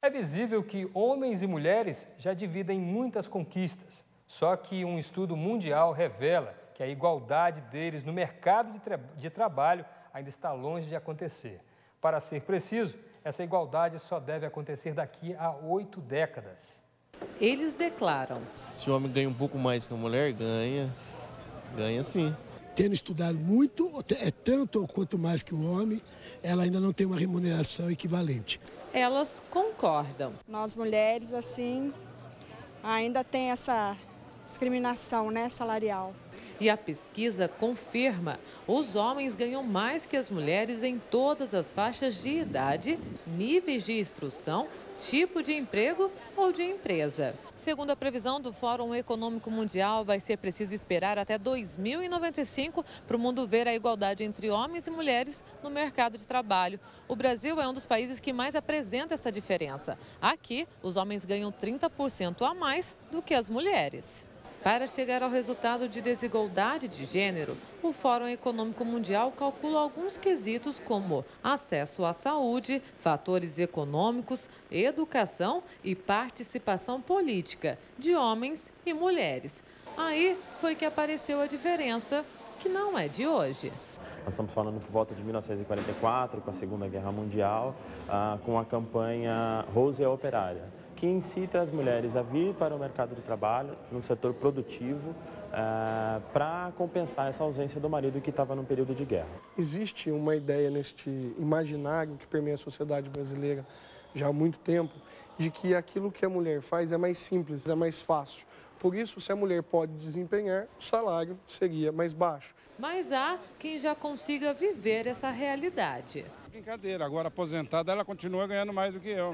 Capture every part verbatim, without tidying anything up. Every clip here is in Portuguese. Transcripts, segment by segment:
É visível que homens e mulheres já dividem muitas conquistas. Só que um estudo mundial revela que a igualdade deles no mercado de, tra de trabalho ainda está longe de acontecer. Para ser preciso, essa igualdade só deve acontecer daqui a oito décadas. Eles declaram: se o homem ganha um pouco mais que a mulher, ganha, ganha sim. Tendo estudado muito, é tanto ou quanto mais que o homem, ela ainda não tem uma remuneração equivalente. Elas concordam. Nós mulheres, assim, ainda tem essa discriminação, né, salarial. E a pesquisa confirma, os homens ganham mais que as mulheres em todas as faixas de idade, níveis de instrução, tipo de emprego ou de empresa. Segundo a previsão do Fórum Econômico Mundial, vai ser preciso esperar até dois mil e noventa e cinco para o mundo ver a igualdade entre homens e mulheres no mercado de trabalho. O Brasil é um dos países que mais apresenta essa diferença. Aqui, os homens ganham trinta por cento a mais do que as mulheres. Para chegar ao resultado de desigualdade de gênero, o Fórum Econômico Mundial calcula alguns quesitos como acesso à saúde, fatores econômicos, educação e participação política de homens e mulheres. Aí foi que apareceu a diferença, que não é de hoje. Nós estamos falando por volta de mil novecentos e quarenta e quatro, com a Segunda Guerra Mundial, ah, com a campanha Rose é Operária, que incita as mulheres a vir para o mercado de trabalho, no setor produtivo, ah, para compensar essa ausência do marido que estava num período de guerra. Existe uma ideia neste imaginário que permeia a sociedade brasileira já há muito tempo, de que aquilo que a mulher faz é mais simples, é mais fácil. Por isso, se a mulher pode desempenhar, o salário seria mais baixo. Mas há quem já consiga viver essa realidade. Brincadeira, agora aposentada ela continua ganhando mais do que eu.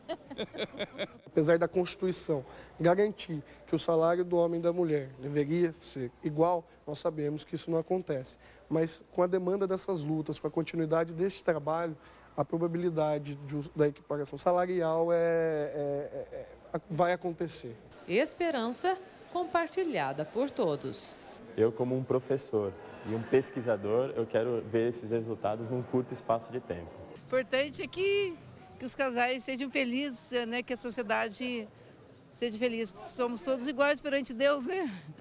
Apesar da Constituição garantir que o salário do homem e da mulher deveria ser igual, nós sabemos que isso não acontece. Mas com a demanda dessas lutas, com a continuidade desse trabalho, a probabilidade de, da equiparação salarial é, é, é, é, vai acontecer. Esperança compartilhada por todos. Eu, como um professor e um pesquisador, eu quero ver esses resultados num curto espaço de tempo. O importante é que, que os casais sejam felizes, né? Que a sociedade seja feliz. Somos todos iguais perante Deus, né?